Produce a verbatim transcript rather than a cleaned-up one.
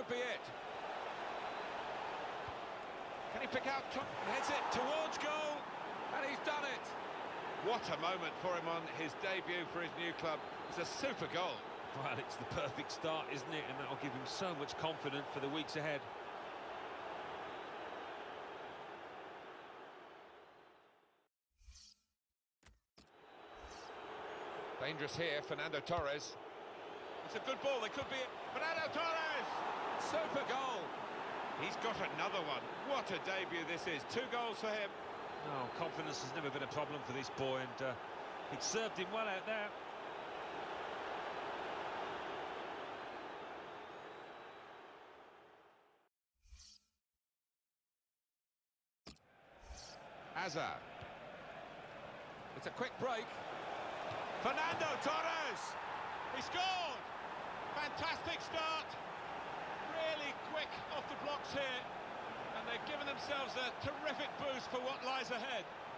could be it. Can he pick out... Heads it towards goal, and he's done it. What a moment for him on his debut for his new club. It's a super goal. Well, it's the perfect start, isn't it? And that'll give him so much confidence for the weeks ahead. Dangerous here, Fernando Torres. It's a good ball, they could be it. Fernando Torres! Super goal! He's got another one. What a debut this is. Two goals for him. Oh, confidence has never been a problem for this boy, and uh, it served him well out there. Hazard. It's a quick break. Fernando Torres! He scored! Fantastic start. Really quick off the blocks here. And they've given themselves a terrific boost for what lies ahead.